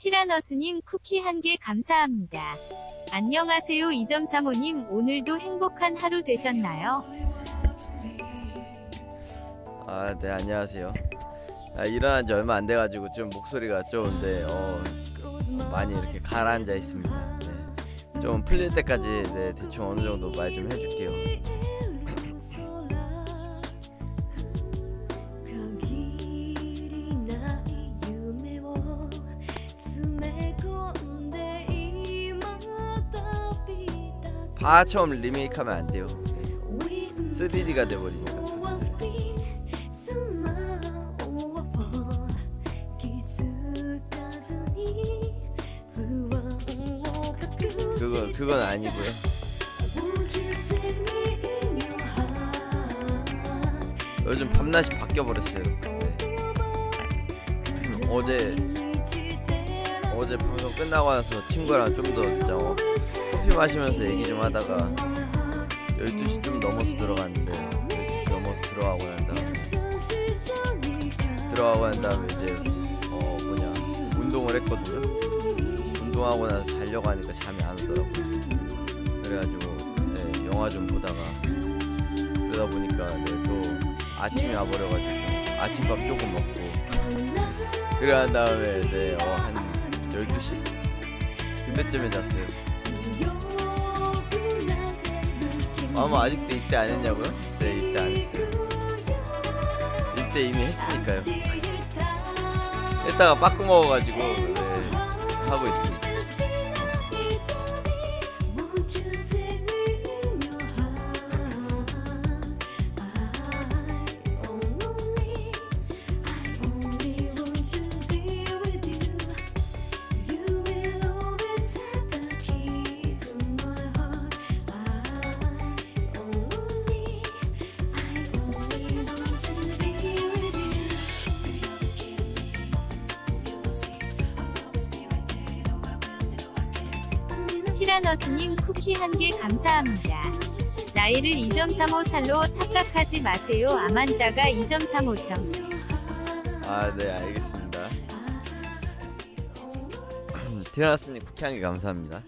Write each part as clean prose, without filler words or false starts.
티라너스님 쿠키 1개 감사합니다. 안녕하세요 2.35님 오늘도 행복한 하루 되셨나요? 네 안녕하세요. 일어난 지 얼마 안 돼가지고 좀 목소리가 좀 많이 이렇게 가라앉아 있습니다. 네. 좀 풀릴 때까지 대충 어느 정도 말 좀 해줄게요. 처음 리메이크하면 안 돼요. 3D가 돼버리니까. 그건 아니고요. 요즘 밤낮이 바뀌어버렸어요. 어제 방송 끝나고 나서 친구랑 좀 더 커피 마시면서 얘기 좀 하다가 12시 좀 넘어서 들어갔는데 12시 넘어서 들어가고 난 다음에 이제 운동을 했거든요. 운동하고 나서 자려고 하니까 잠이 안 오더라고요. 그래가지고 영화 좀 보다가 그러다 보니까 또 아침이 와버려가지고 아침밥 조금 먹고 그래 한 다음에 한 12시? 그때쯤에 잤어요. 아직도 입대 안 했냐고요? 네, 입대 안 했어요. 입대 이미 했으니까요. 이따가 빠꾸 먹어가지고 하고 있습니다. 티라너스님 쿠키 1개 감사합니다. 나이를 2.35살로 착각하지 마세요. 아만다가 2.35점. 네 알겠습니다. 티라너스님 쿠키 1개 감사합니다.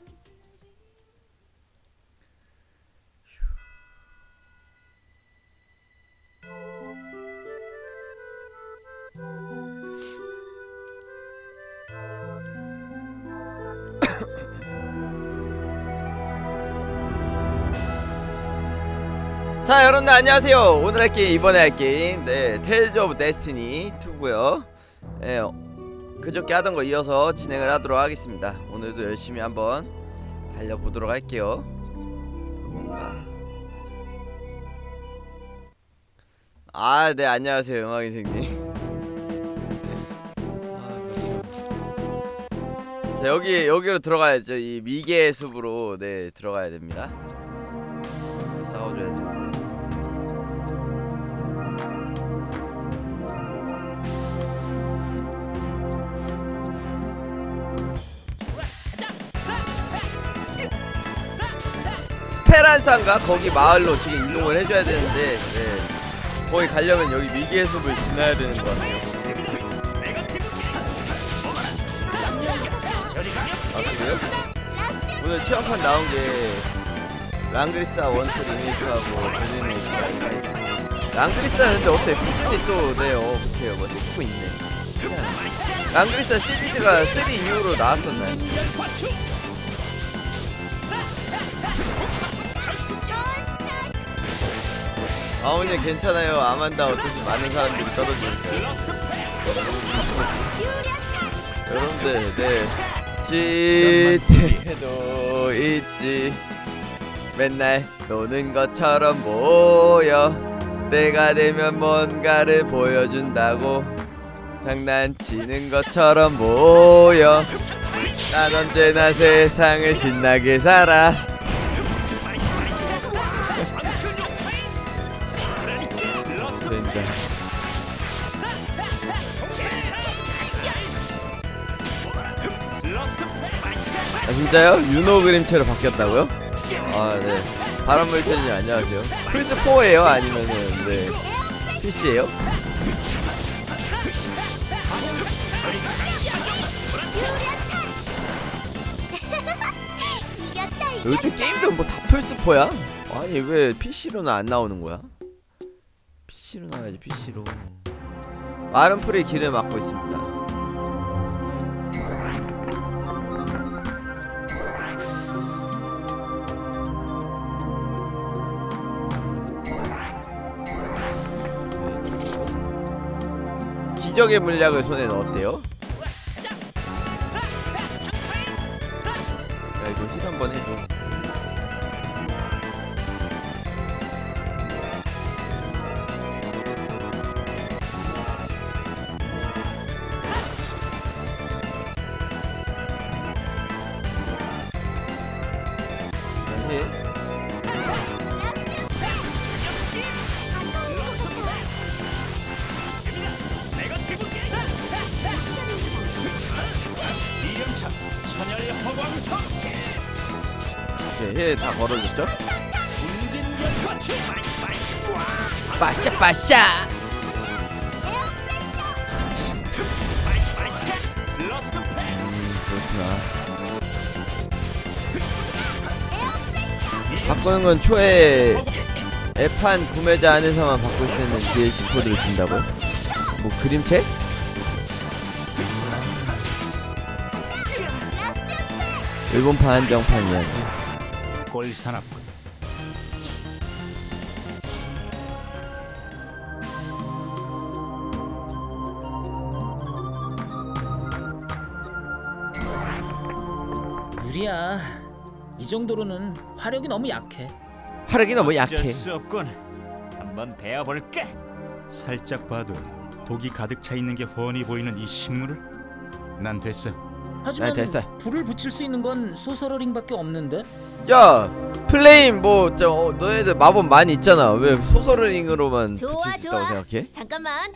자 여러분들 안녕하세요. 오늘 할 게임 이번에 할 게임 테일즈 오브 데스티니 2고요. 그저께 하던 거 이어서 진행을 하도록 하겠습니다. 오늘도 열심히 한번 달려보도록 할게요. 네 안녕하세요 영화인생님. 자 여기로 들어가야죠. 이 미개의 숲으로 들어가야 됩니다. 싸워줘야 되는데. 스페란사인가? 거기 마을로 지금 이동을 해줘야 되는데 거기 가려면 여기 미개의 숲을 지나야 되는 것 같아요. 그래요? 오늘 체험판 나온 게 랑그리사 1, 2 리메이크하고 랑그리사는 근데 어떻게 꾸준히 또 어떻게요? 뭐 해주고 있네. 랑그리사 시리즈가 3 이후로 나왔었나요? 오늘 괜찮아요. 아만다 어차피 많은 사람들이 떨어지니까. 여러분들 지태도 있지. 맨날 노는 것처럼 보여. 때가 되면 뭔가를 보여준다고 장난치는 것처럼 보여. 난 언제나 세상을 신나게 살아. 진짜요? 윤호 그림체로 바뀌었다고요? 네. 바람물체님 안녕하세요. 플스4에요? 아니면은 PC에요? 요즘 게임들 뭐 다 플스4야? 아니 왜 PC로는 안 나오는 거야? PC로 나와야지 PC로. 빠른 프레이 길을 막고 있습니다. 기적의 물약을 손에 넣었대요? 야 이거 힐 한번 해줘. 힐 다 걸어줬죠? 빠샤 빠샤. 그렇구나. 바꾸는 건 초에 앱판 구매자 안에서만 바꿀 수 있는 DLC 코드를 준다고요? 뭐 그림책? 일본판 한정판 이야기. 꼴사납군. 무리야. 이 정도로는 화력이 너무 약해. 화력이 너무 약해. 어쩔 수 없군. 한번 베어볼게. 살짝 봐도 독이 가득 차 있는 게 훤히 보이는 이 식물을 난 됐어. 하지만 됐어. 불을 붙일 수 있는 건 소설어링밖에 없는데. 야 플레임 뭐 너네들 마법 많이 있잖아. 왜 소설링으로만 붙일 수 있다고 생각해? 잠깐만.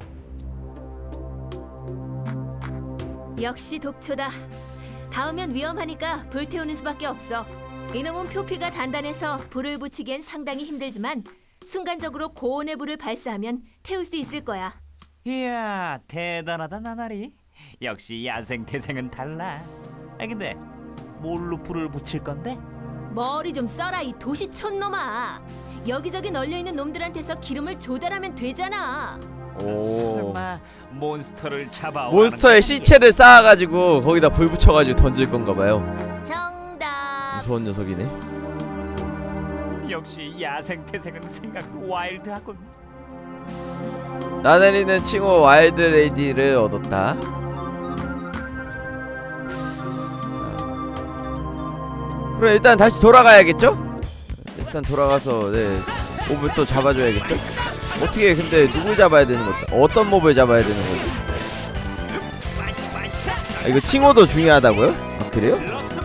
역시 독초다. 닿으면 위험하니까 불태우는 수밖에 없어. 이놈은 표피가 단단해서 불을 붙이기엔 상당히 힘들지만 순간적으로 고온의 불을 발사하면 태울 수 있을 거야. 이야, 대단하다 나나리. 역시 야생 태생은 달라. 아 근데 뭘로 불을 붙일 건데? 머리 좀 써라 이 도시촌 놈아. 여기저기 널려있는 놈들한테서 기름을 조달하면 되잖아. 오. 설마 몬스터를 잡아 몬스터의 시체를 쌓아가지고 거기다 불 붙여가지고 던질 건가봐요. 정답. 무서운 녀석이네. 역시 야생 태생은 생각도 와일드하군. 나나리는 칭호 와일드 레이디를 얻었다. 그럼 일단 다시 돌아가야겠죠? 일단 돌아가서 몹을 또 잡아줘야겠죠? 어떻게 근데 누굴 잡아야 되는 거지? 어떤 몹을 잡아야 되는 거지? 아, 이거 칭호도 중요하다고요? 아 그래요?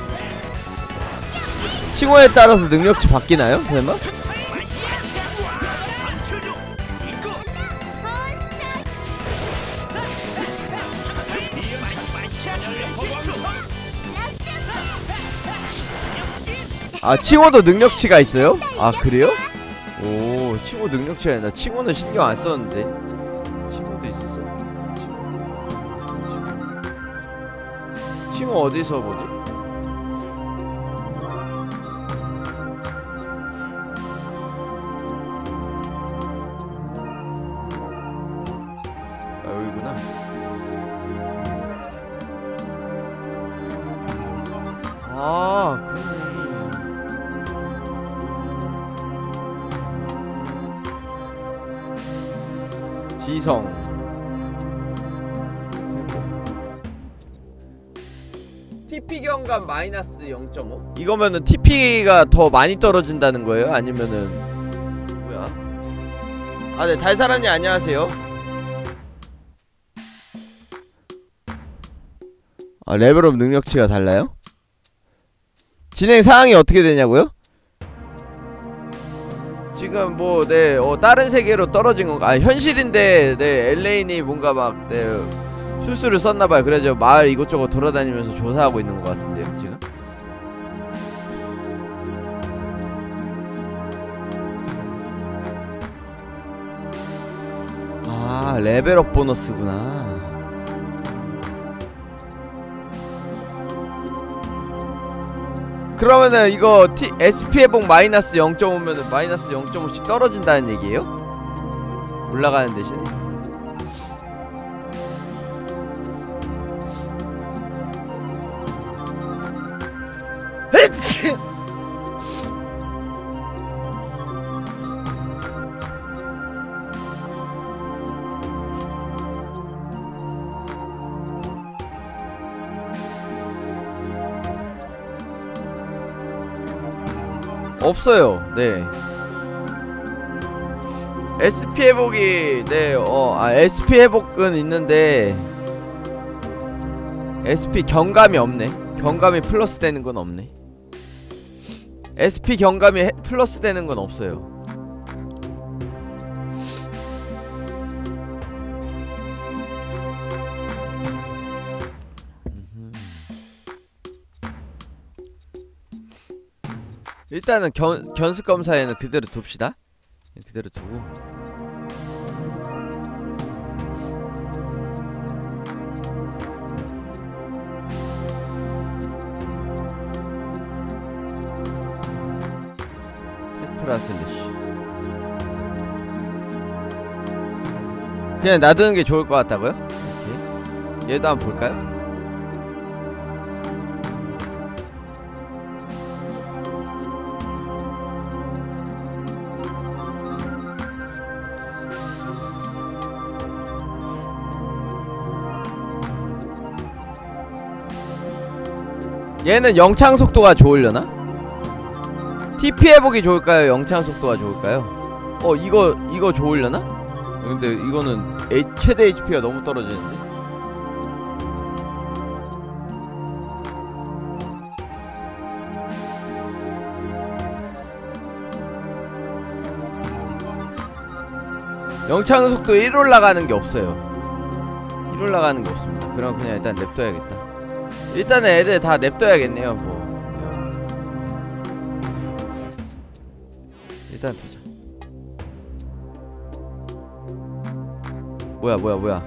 칭호에 따라서 능력치 바뀌나요? 설마? 아 칭호도 능력치가 있어요? 아 그래요? 오 칭호 능력치가 있나? 칭호는 신경 안 썼는데 칭호도 있었어? 칭호 어디서 보지? 아 여기구나. 아 그러네. 지성 TP 경감 마이너스 0.5? 이거면은 TP가 더 많이 떨어진다는 거예요? 아니면은 뭐야? 아 네 달사람님 안녕하세요. 아 레벨업 능력치가 달라요? 진행 상황이 어떻게 되냐고요? 지금 뭐 다른 세계로 떨어진 건가? 아 현실인데 엘레인이 뭔가 막 술수를 썼나봐요. 그래서 마을 이곳저곳 돌아다니면서 조사하고 있는 것 같은데요 지금? 아 레벨업 보너스구나. 그러면은 이거 SP 회복 마이너스 0.5면은 마이너스 0.5씩 떨어진다는 얘기예요? 올라가는 대신에? 없어요. 네. SP 회복이 SP 회복은 있는데 SP 경감이 없네. 경감이 플러스 되는 건 없네. SP 경감이 플러스 되는 건 없어요. 일단은 견습 검사에는 그대로 둡시다. 그대로 두고. 테트라 슬래시. 그냥 놔두는 게 좋을 것 같다고요? 오케이. 얘도 한번 볼까요? 얘는 영창 속도가 좋으려나? TP 회복이 좋을까요? 영창 속도가 좋을까요? 이거 좋으려나? 근데 이거는 최대 HP가 너무 떨어지는데? 영창 속도 1 올라가는 게 없어요. 1 올라가는 게 없습니다. 그럼 그냥 일단 냅둬야겠다. 일단은 애들 다 냅둬야겠네요. 뭐 일단 두자. 뭐야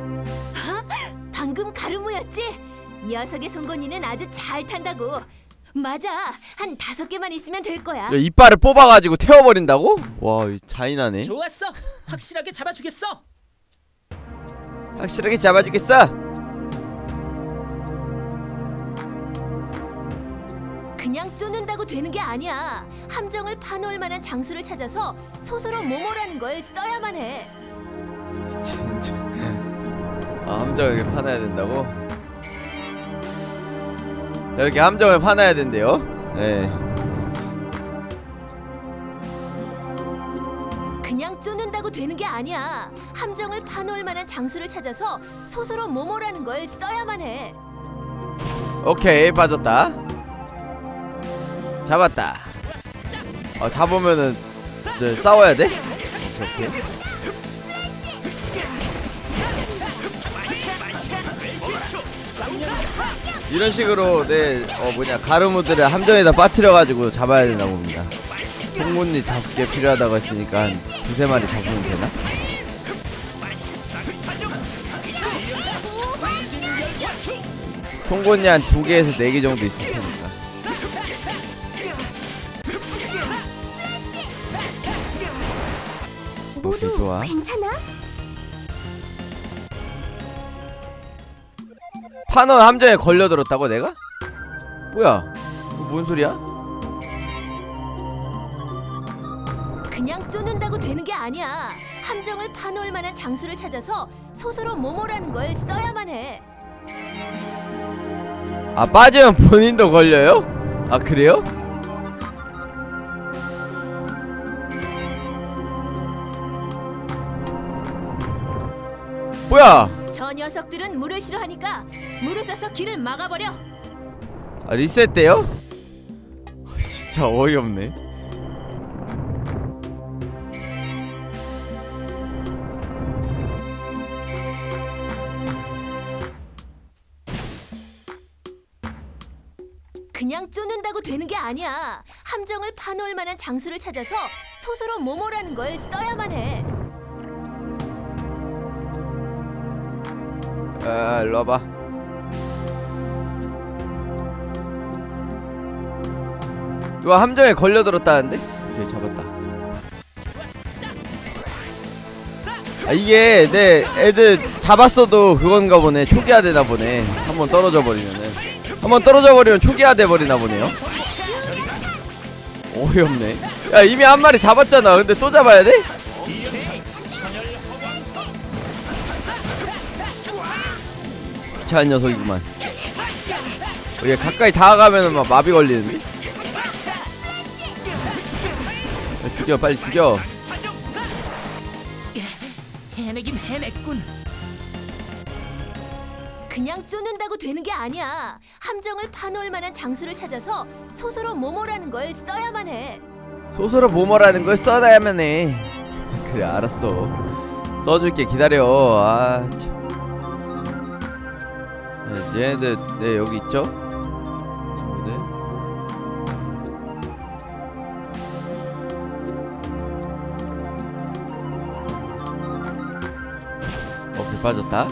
방금 가르무였지? 녀석의 송곳니는 아주 잘 탄다고. 맞아, 한 5개만 있으면 될 거야. 야, 이빨을 뽑아가지고 태워버린다고? 와, 잔인하네. 좋았어. 확실하게 잡아주겠어. 확실하게 잡아주겠어. 그냥 쪼는다고 되는 게 아니야. 함정을 파놓을 만한 장소를 찾아서 소서로 모모라는 걸 써야만 해. 진짜. 함정을 파놔야 된다고? 이렇게 함정을 파놔야 된대요. 네. 그냥 쪼는다고 되는 게 아니야. 함정을 파놓을 만한 장소를 찾아서 소서로 모모라는 걸 써야만 해. 오케이, 빠졌다. 잡았다. 잡으면은 이제 싸워야 돼? 오케이. 이런 식으로 가르무들을 함정에다 빠뜨려가지고 잡아야 된다 봅니다. 송곳니 5개 필요하다고 했으니까 한 2~3마리 잡으면 되나? 송곳니 한 2개에서 4개 정도 있을 테니까. 오케이, 좋아. 괜찮아? 판원 함정에 걸려들었다고 내가? 뭐야? 이거 뭔 소리야? 그냥 쪼는다고 되는 게 아니야. 함정을 파놓을 만한 장소를 찾아서 소서로 모모라는 걸 써야만 해. 빠지면 본인도 걸려요? 그래요? 뭐야? 저 녀석들은 물을 싫어하니까 물을 써서 길을 막아버려. 리셋돼요? 진짜 어이없네. 그냥 쪼는다고 되는 게 아니야. 함정을 파놓을 만한 장소를 찾아서 소서로 모모라는 걸 써야만 해. 일로 와봐. 누가 함정에 걸려들었다는데? 오케이, 잡았다. 아, 이게 내 애들 잡았어도 그건가 보네. 초기화되나 보네. 한번 떨어져 버리면은. 한번 떨어져 버리면 초기화돼 버리나 보네요. 어이없네. 야, 이미 한 마리 잡았잖아. 근데 또 잡아야 돼? 귀찮은 녀석이구만. 얘 가까이 다가가면은 막 마비 걸리는데? 야, 죽여, 빨리 죽여. 해내긴 해냈군. 그냥 쫓는다고 되는 게 아니야. 함정을 파놓을 만한 장소를 찾아서 소설어 모모라는 걸 써야만 해. 소설어 모모라는 걸 써야만 해. 그래, 알았어. 써줄게. 기다려. 아, 참. 얘네들, 네, 여기 있죠? 친구들. 오케이, 빠졌다.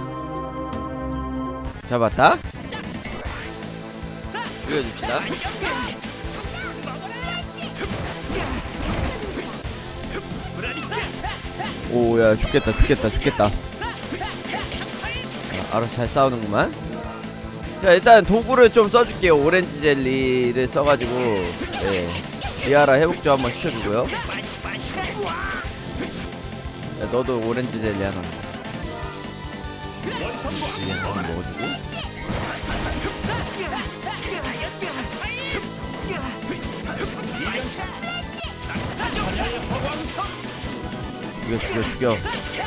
잡았다. 죽여줍시다. 오야, 죽겠다. 알아서 잘 싸우는구만. 자, 일단 도구를 좀 써줄게요. 오렌지 젤리를 써가지고, 네, 리아라 회복 좀 한번 시켜주고요. 야, 너도 오렌지 젤리 하나 먹어주고. 죽여.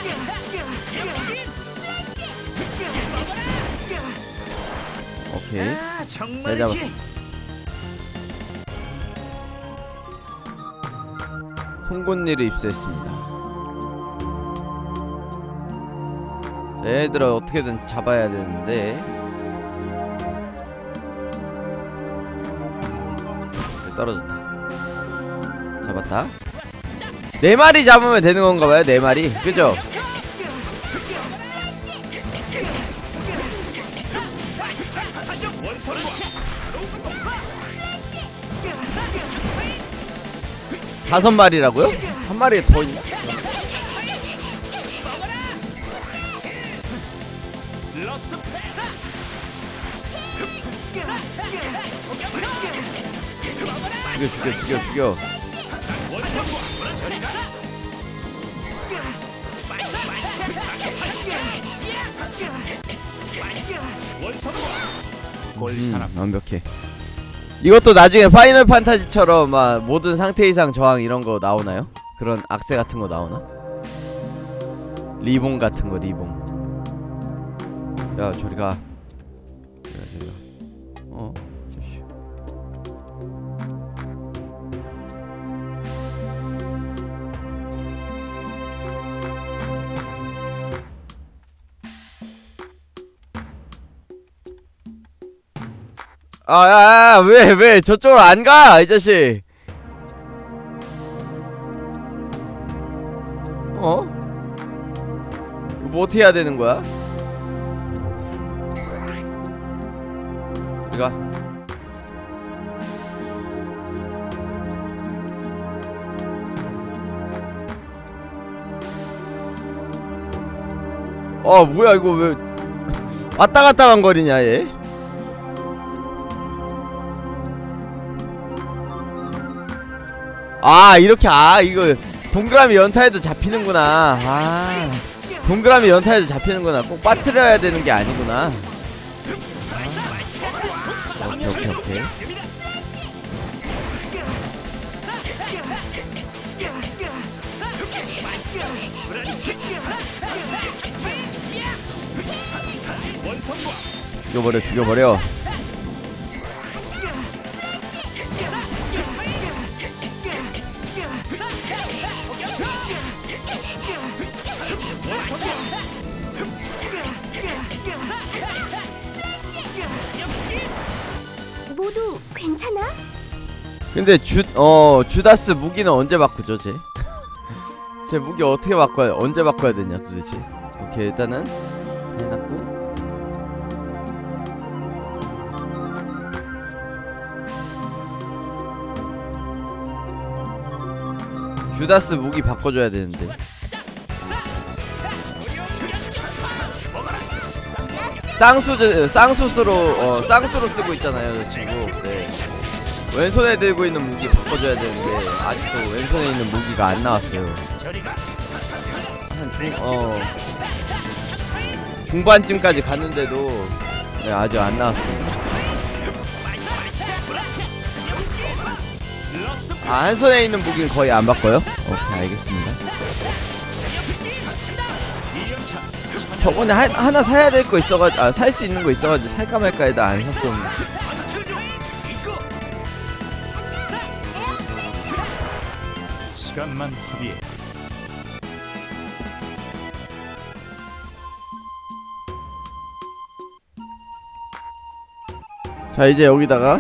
오케이, 잘 잡았어. 송곳니를 입수했습니다. 자, 얘들을 어떻게든 잡아야 되는데. 네, 떨어졌다. 잡았다. 4마리 잡으면 되는 건가봐요. 4마리, 그죠? 다섯 마리라고요? 한 마리에 더 있나? 죽여. 완벽해. 이것도 나중에 파이널 판타지처럼 막 모든 상태 이상 저항 이런 거 나오나요? 그런 악세 같은 거 나오나? 리본 같은 거, 리본. 야, 저리 가. 저씨. 야, 왜 저쪽으로 안 가, 이 자식. 이거 뭐 어떻게 해야 되는 거야? 우리가 뭐야, 이거 왜 왔다 갔다만 거리냐, 얘? 이렇게, 이거 동그라미 연타에도 잡히는구나. 동그라미 연타에도 잡히는구나. 꼭 빠뜨려야 되는 게 아니구나. 오케이. 죽여버려. 모두 괜찮아? 근데 주다스 무기는 언제 바꾸죠, 쟤? 제 무기 어떻게 언제 바꿔야 되냐, 도대체. 오케이, 일단은 해놨고. 주다스 무기 바꿔줘야 되는데. 쌍수로 쓰고 있잖아요, 저 친구. 네. 왼손에 들고 있는 무기 바꿔줘야 되는데 아직도 왼손에 있는 무기가 안 나왔어요. 중반쯤까지 갔는데도 네, 아직 안 나왔습니다. 한 손에 있는 무기는 거의 안 바꿔요? 오케이, 알겠습니다. 저번에 하나 사야 될 거 있어가지고 살 수 있는 거 있어가지고 살까 말까 해도 안 샀었는데. 시간만 허비해. 자, 이제 여기다가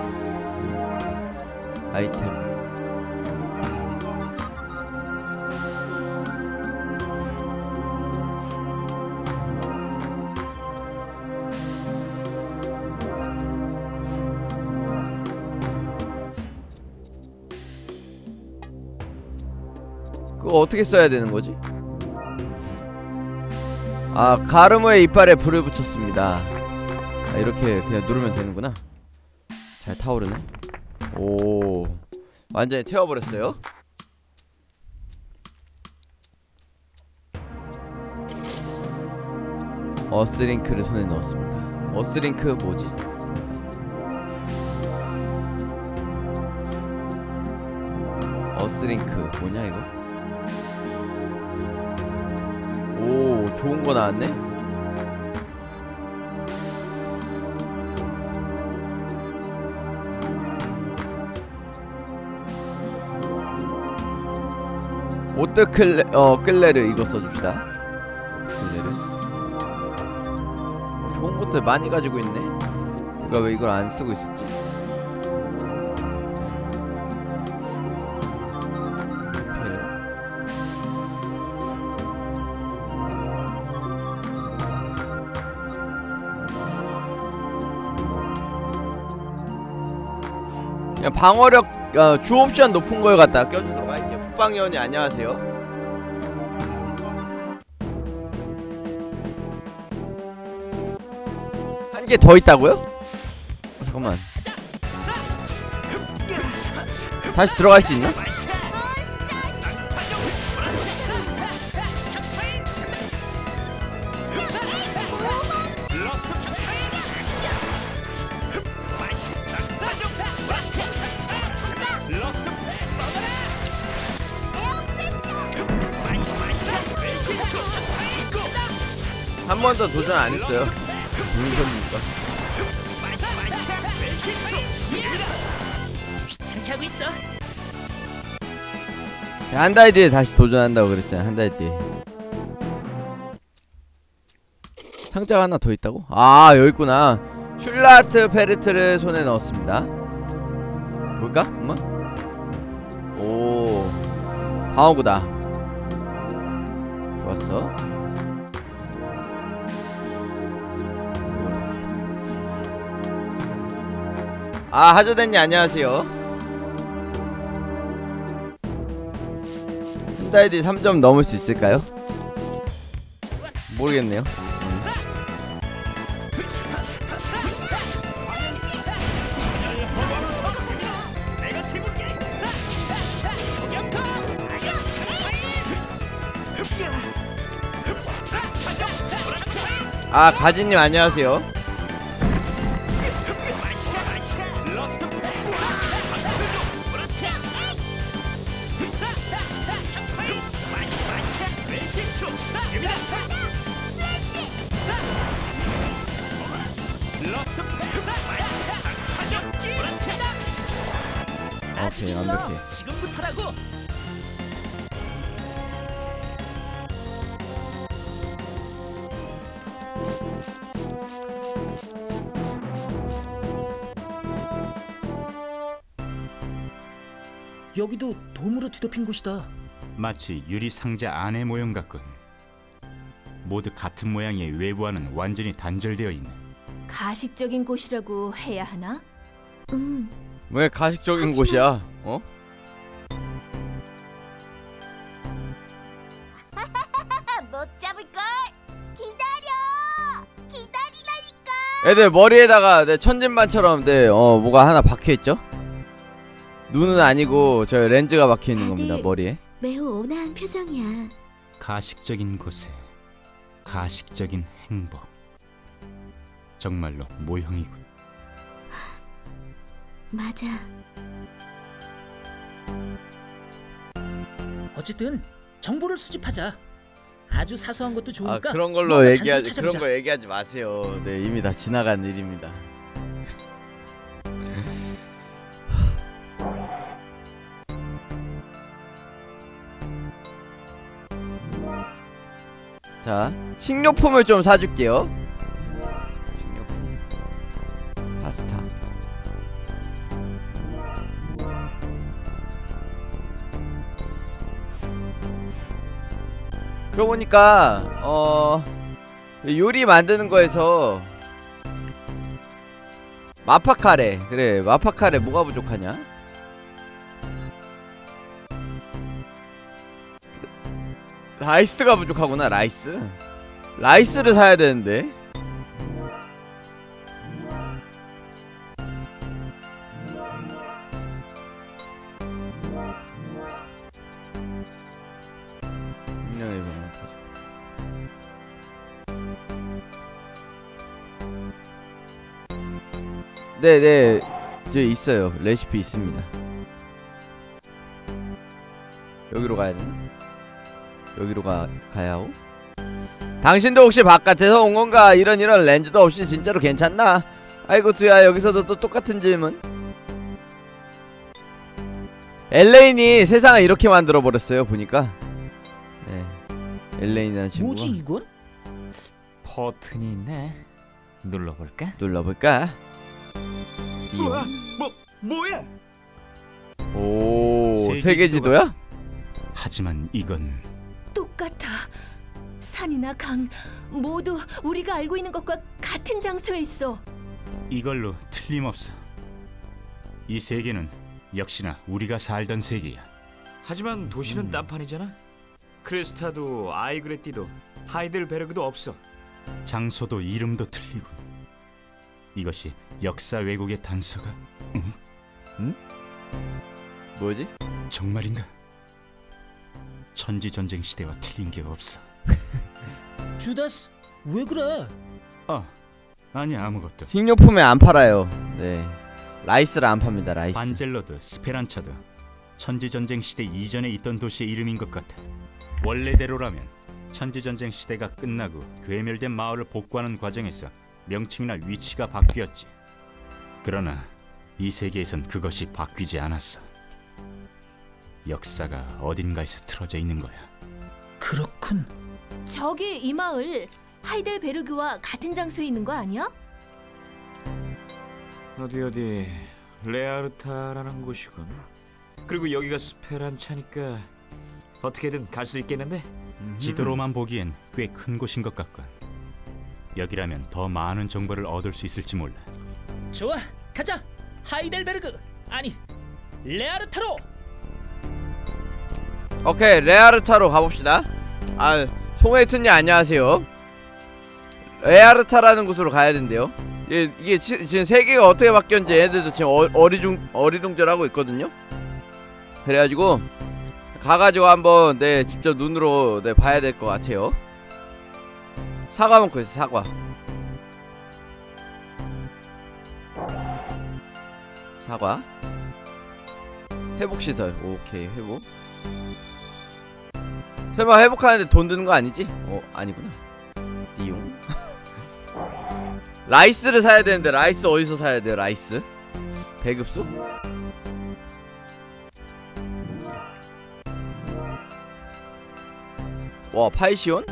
아이템. 그거 어떻게 써야 되는 거지? 아, 가르모의 이빨에 불을 붙였습니다. 아, 이렇게 그냥 누르면 되는구나. 잘 타오르네. 오, 완전히 태워버렸어요. 어스링크를 손에 넣었습니다. 어스링크 뭐지? 어스링크 뭐냐 이거? 오, 좋은 거 나왔네? 끌레르 이거 써줍시다. 끌레르. 좋은 것들 많이 가지고 있네. 내가 왜 이걸 안 쓰고 있었지? 그냥 방어력 주 옵션 높은 걸 갖다 껴주도록 할게요. 북방여원이 안녕하세요. 한 개 더 있다고요? 잠깐만. 다시 들어갈 수 있나? 한 번 더 도전 안 했어요. 물건이니까. 귀찮게 하고 있어. 한 달 뒤에 다시 도전한다고 그랬잖아. 한 달 뒤에. 상자가 하나 더 있다고? 아, 여기 있구나. 슐라트 페르트를 손에 넣었습니다. 볼까? 엄마? 오, 방어구다. 좋았어. 아, 하조댄니 안녕하세요. 한 달 뒤 3점 넘을 수 있을까요? 모르겠네요. 아, 가지님 안녕하세요. 오케이, 완벽해. 지금부터라고. 여기도 돔으로 뒤덮인 곳이다. 마치 유리 상자 안의 모형 같군. 모두 같은 모양의 외부와는 완전히 단절되어 있네. 가식적인 곳이라고 해야 하나? 왜 가식적인 곳이야? 어? 먹어볼까? 기다리라니까. 애들 머리에다가 네, 천진반처럼 네, 뭐가 하나 박혀있죠? 눈은 아니고 저 렌즈가 박혀있는 겁니다. 머리에. 매우 온화한 표정이야. 가식적인 곳에 가식적인 행복. 정말로 모형이군. 맞아. 어쨌든 정보를 수집하자. 아주 사소한 것도 좋으니까. 그런 걸로 뭔가 얘기하지. 단서를 그런 찾아보자. 거 얘기하지 마세요. 네, 이미 다 지나간 일입니다. 자, 식료품을 좀 사줄게요. 식료품. 파스타. 그러고 보니까 요리 만드는 거에서 마파카레. 그래, 마파카레 뭐가 부족하냐? 라이스가 부족하구나. 라이스를 사야 되는데. 네네, 저 있어요. 레시피 있습니다. 여기로 가야 되나? 여기로 가야 하고. 당신도 혹시 바깥에서 온 건가? 이런 렌즈도 없이 진짜로 괜찮나? 아이고 두야, 여기서도 또 똑같은 질문. 엘레인이 세상을 이렇게 만들어 버렸어요. 보니까. 네, 엘레인이라는 친구가. 뭐지 이건? 버튼이 있네. 눌러볼까? 눌러볼까? 우와, 뭐야? 오, 세계 지도야? 하지만 이건 똑같아. 산이나 강 모두 우리가 알고 있는 것과 같은 장소에 있어. 이걸로 틀림없어. 이 세계는 역시나 우리가 살던 세계야. 하지만 도시는 딴판이잖아. 크레스타도 아이그레띠도 하이델베르그도 없어. 장소도 이름도 틀리고. 이것이 역사 왜곡의 단서가? 응? 뭐지? 정말인가? 천지전쟁 시대와 틀린 게 없어. 주다스 왜 그래? 아니 아무것도. 식료품에 안 팔아요. 네, 라이스를 안 팝니다. 라이스. 반젤러드, 스페란차도 천지전쟁 시대 이전에 있던 도시의 이름인 것 같아. 원래대로라면 천지전쟁 시대가 끝나고 괴멸된 마을을 복구하는 과정에서 명칭이나 위치가 바뀌었지. 그러나 이 세계에선 그것이 바뀌지 않았어. 역사가 어딘가에서 틀어져 있는 거야. 그렇군. 저기 이 마을 하이델베르그와 같은 장소에 있는 거 아니야? 어디 레아르타라는 곳이군. 그리고 여기가 스페란차니까 어떻게든 갈 수 있겠는데? 지도로만 보기엔 꽤 큰 곳인 것 같군. 여기라면 더 많은 정보를 얻을 수 있을지 몰라. 좋아, 가자. 하이델베르그 아니 레아르타로. 오케이, 레아르타로 가봅시다. 송혜트님 안녕하세요. 레아르타라는 곳으로 가야 된대요. 이게 지금 세계가 어떻게 바뀌었는지 애들도 지금 어리둥절하고 있거든요. 그래가지고 가가지고 한번 네 직접 눈으로 네 봐야 될 것 같아요. 사과 먹고 있어. 사과 회복시설. 오케이, 회복. 설마 회복하는데 돈 드는 거 아니지? 아니구나. 이용. 라이스를 사야 되는데 라이스 어디서 사야 돼요? 라이스? 배급소? 와, 파이시온?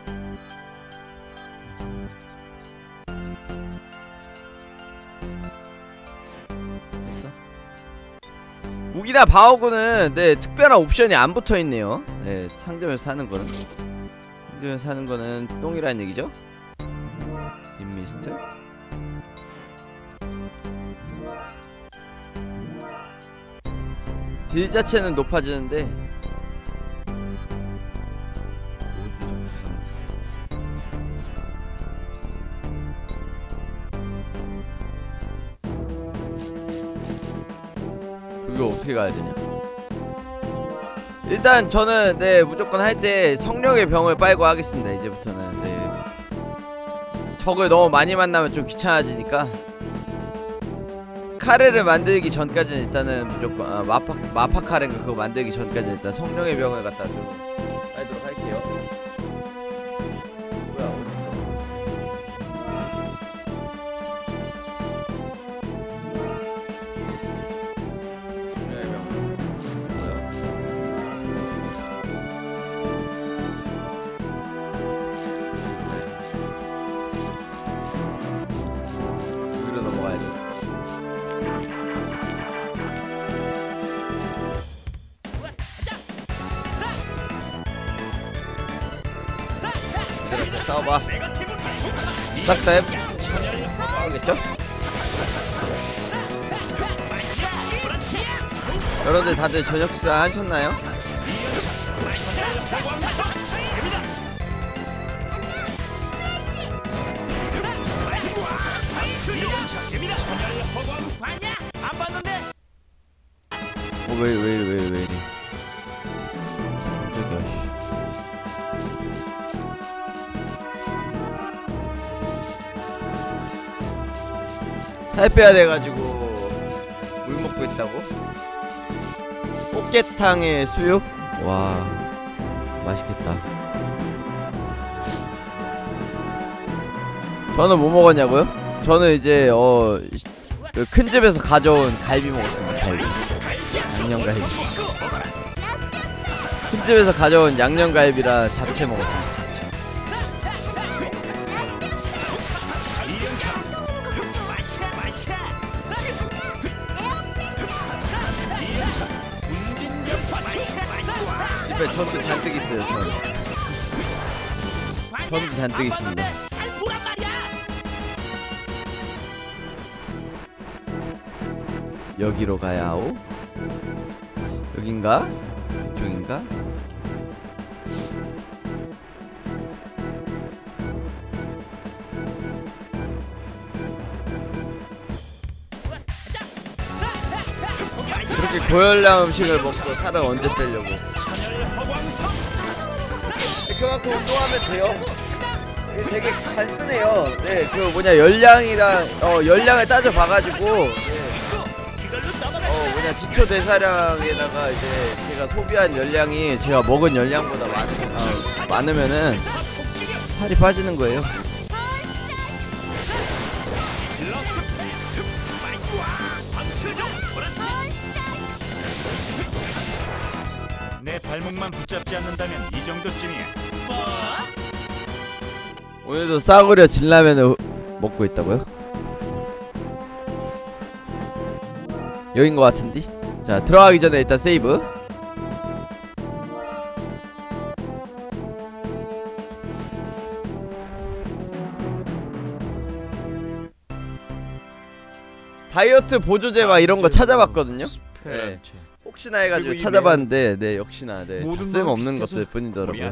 됐어. 무기나 바오구는 네 특별한 옵션이 안 붙어있네요. 네, 상점에서 사는 거는. 상점에서 사는 거는 똥이란 얘기죠? 인미스트. 딜 자체는 높아지는데 우주적 상승. 어떻게 가야 되냐? 일단 저는 네 무조건 할 때 성령의 병을 빨고 하겠습니다. 이제부터는. 네. 적을 너무 많이 만나면 좀 귀찮아지니까 카레를 만들기 전까지는 일단은 무조건 마파 카레인가 그거 만들기 전까지는 일단 성령의 병을 갖다 좀 빨도록 할게요. 뭐야 어딨어? 성령의 병 뭐야? 여기로 넘어가야 돼. 이렇게 싸워봐. 싹 다 해보겠죠? 여러분들 다들 저녁 식사 하셨나요? 왜 이래? 깜짝이야. 씨. 살 빼야 돼가지고 물 먹고 있다고? 꽃게탕에 수육? 와 맛있겠다. 저는 뭐 먹었냐고요? 저는 이제 그 큰 집에서 가져온 갈비 먹었습니다. 갈비. 양념갈비. 큰 집에서 가져온 양념갈비랑 잡채 먹었습니다. 잡채. 집에 전도 잔뜩 있어요. 전도 잔뜩 있습니다. 여기로 가야오? 여긴가? 이쪽인가? 그렇게 고열량 음식을 먹고 살을 언제 빼려고? 그만큼 운동하면 돼요. 되게 간단해요. 네, 그 뭐냐 열량이랑 열량을 따져 봐가지고 기초 대사량에다가 이제 제가 소비한 열량이 제가 먹은 열량보다 많으면은 살이 빠지는 거예요. 내 발목만 붙잡지 않는다면 이 정도쯤이야. 오늘도 싸구려 진라면을 먹고 있다고요? 여긴 것 같은데? 자 들어가기 전에 일단 세이브. 다이어트 보조제 막 이런 거 찾아봤거든요. 네. 혹시나 해가지고 찾아봤는데 네 역시나 네 쓸모없는 것들 뿐이더라고요.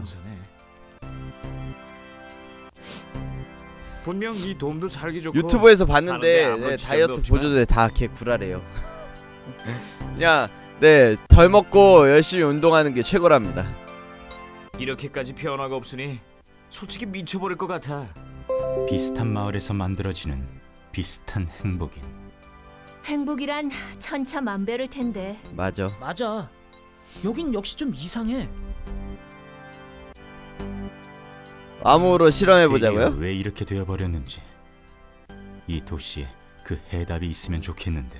분명 이 돔도 살기 좋고 유튜브에서 봤는데 네, 다이어트 보조제 다 개구라래요. 그냥 네 덜 먹고 열심히 운동하는 게 최고랍니다. 이렇게까지 변화가 없으니 솔직히 미쳐버릴 것 같아. 비슷한 마을에서 만들어지는 비슷한 행복인. 행복이란 천차만별일 텐데. 맞아. 여긴 역시 좀 이상해. 암호로 실험해보자고요? 세계가 왜 이렇게 되어버렸는지 이 도시에 그 해답이 있으면 좋겠는데.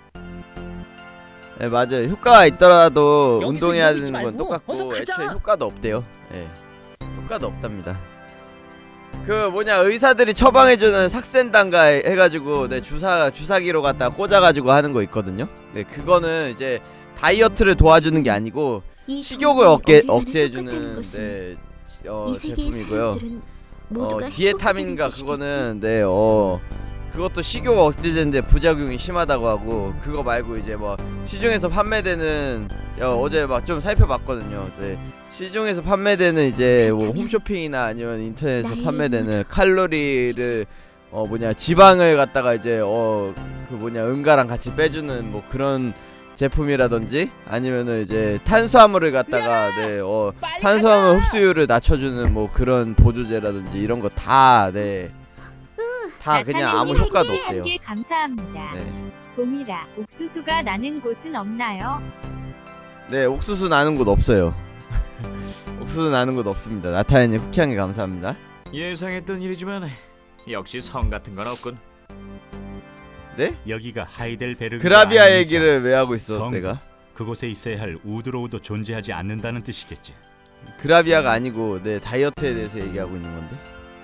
네 맞아요. 효과가 있더라도 여기서 운동해야 이러고 있지 되는 건 말고 어서 똑같고 가자. 애초에 효과도 없대요. 예. 효과도 없답니다. 그 뭐냐 의사들이 처방해주는 삭센단가 해가지고 네 주사기로 갖다 꽂아가지고 하는 거 있거든요. 네 그거는 이제 다이어트를 도와주는 게 아니고 식욕을 억제해주는 네 제품이고요. 디에타민인가 그거는 네 그것도 식욕 억제제인데 부작용이 심하다고 하고, 그거 말고 이제 뭐 시중에서 판매되는 어제 막 좀 살펴봤거든요. 네. 시중에서 판매되는 이제 뭐 홈쇼핑이나 아니면 인터넷에서 판매되는 칼로리를 뭐냐 지방을 갖다가 이제 그 뭐냐 응가랑 같이 빼주는 뭐 그런 제품이라든지 아니면은 이제 탄수화물을 갖다가 탄수화물 흡수율을 낮춰주는 뭐 그런 보조제라든지 이런 거 다 다 그냥 아무 효과도 없대요. 한개 감사합니다. 네. 봄이라 옥수수가 나는 곳은 없나요? 네, 옥수수 나는 곳 없어요. 옥수수 나는 곳 없습니다. 나타연님 후키한 게 감사합니다. 예상했던 일이지만 역시 성 같은 건 없군. 네? 여기가 하이델베르그 그라비아 얘기를 왜 하고 있어 성. 내가? 그곳에 있어야 할 우드로우도 존재하지 않는다는 뜻이겠지. 그라비아가 아니고 내 다이어트에 대해서 얘기하고 있는 건데.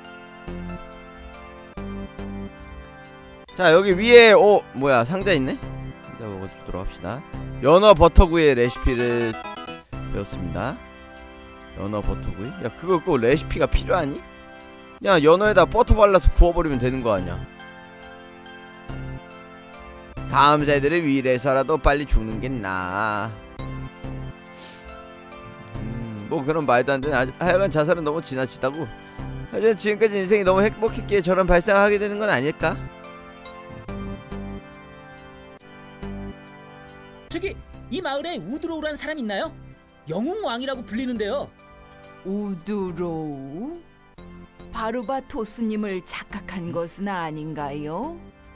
자, 여기 위에 뭐야 상자 있네? 상자 먹어주도록 합시다. 연어 버터구이의 레시피를 배웠습니다. 연어 버터구이? 야, 그거 꼭 레시피가 필요하니? 그냥 연어에다 버터 발라서 구워버리면 되는 거 아니야? 다음 세대를 위해서라도 빨리 죽는 게 나아. 뭐 그런 말도 안 되는 하여간 자살은 너무 지나치다고. 하지만 지금까지 인생이 너무 행복했기에 저런 발상하게 되는 건 아닐까? 저기 이 마을에 우드로우란 사람 있나요? 영웅왕이라고 불리는데요. 우드로우? 바르바토스님을 착각한 것은 아닌가요?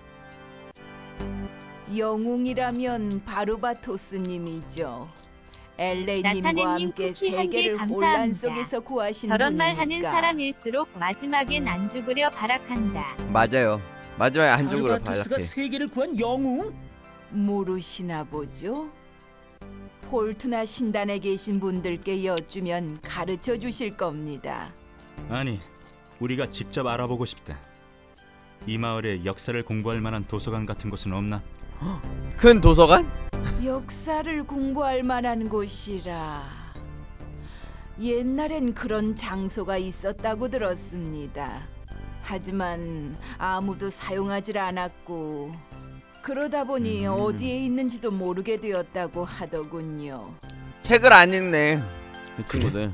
영웅이라면 바르바토스님이죠. 엘레님과 나타네님 함께 쿠키 한 개 세계를 감사합니다. 혼란 속에서 구하신 저런 말 분이니까. 하는 사람일수록 마지막엔 안 죽으려 발악한다. 맞아요. 마지막에 안 죽으러 바르바토스가 발악해. 세계를 구한 영웅? 모르시나 보죠? 폴트나 신단에 계신 분들께 여쭈면 가르쳐 주실 겁니다. 아니, 우리가 직접 알아보고 싶다. 이 마을에 역사를 공부할 만한 도서관 같은 곳은 없나? 큰 도서관? 역사를 공부할 만한 곳이라. 옛날엔 그런 장소가 있었다고 들었습니다. 하지만 아무도 사용하질 않았고 그러다 보니 어디에 있는지도 모르게 되었다고 하더군요. 책을 안 읽네 이 친구들.